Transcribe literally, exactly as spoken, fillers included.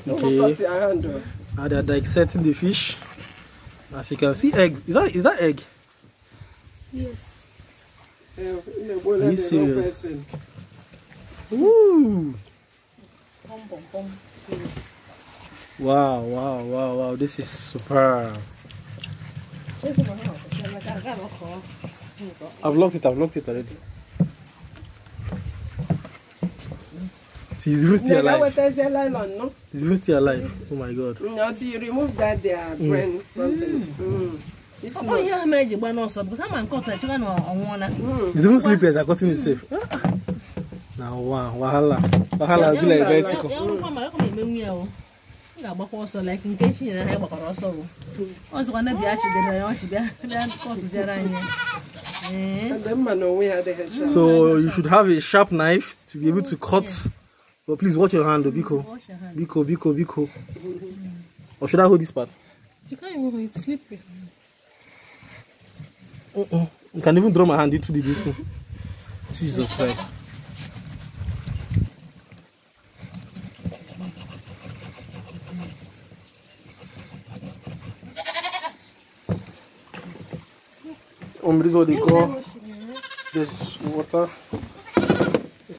Okay. And they're dissecting the fish. As you can see, egg. Is that is that egg? Yes. Are you serious? Woo! Wow, wow, wow, wow. This is superb. I've locked it, I've locked it already. See, he's even still alive. He's even still alive. Oh my god. No, you remove that their brain something. Mm. Oh, yeah, I'm magic, but also because I'm on copper. You know, on one. He's even sleepless. I got him safe. Now, wow, wahala. Wahala is like bicycle. Yeah, but also like in case you have a also. Also, one of the ashes that I want to be there. So, you should have a sharp knife to be able to cut. But please watch your hand, Biko. Biko, Biko, Biko. Or should I hold this part? You can't even, it's slippery. Uh -uh. You can even draw my hand into the distance. Jesus Christ. Um, this is what they call this water.